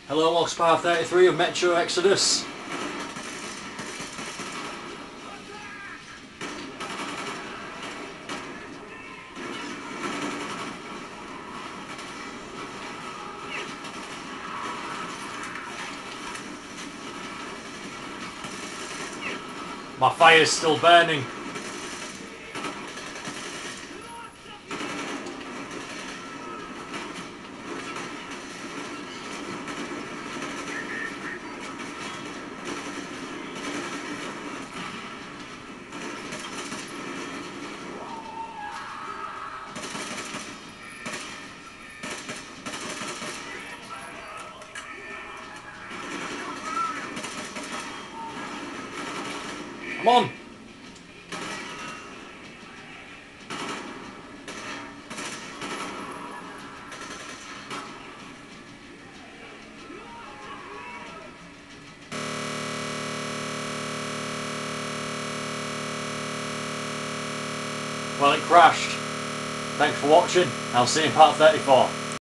Hello, welcome to part 33 of Metro Exodus. My fire's still burning. Come on! Well, it crashed. Thanks for watching. I'll see you in part 34.